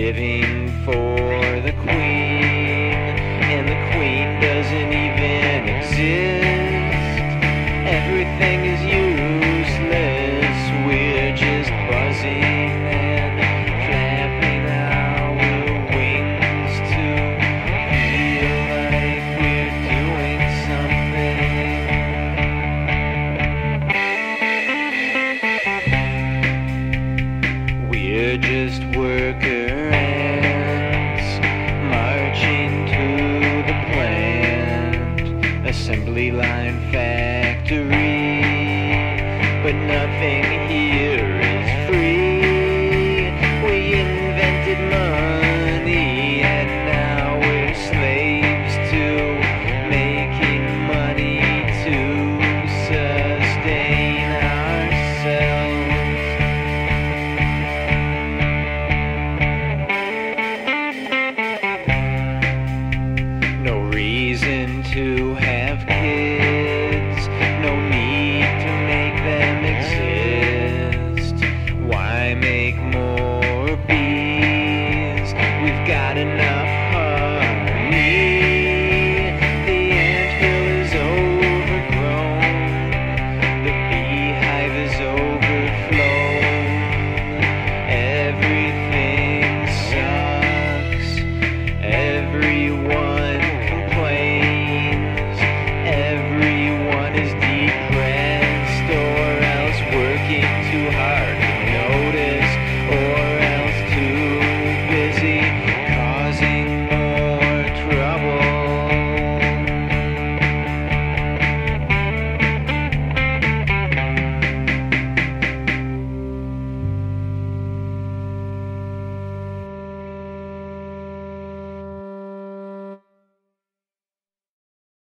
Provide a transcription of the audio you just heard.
living for the queen, and the queen doesn't even exist. Everything is useless, we're just buzzing and flapping our wings to feel like we're doing something. We're just workers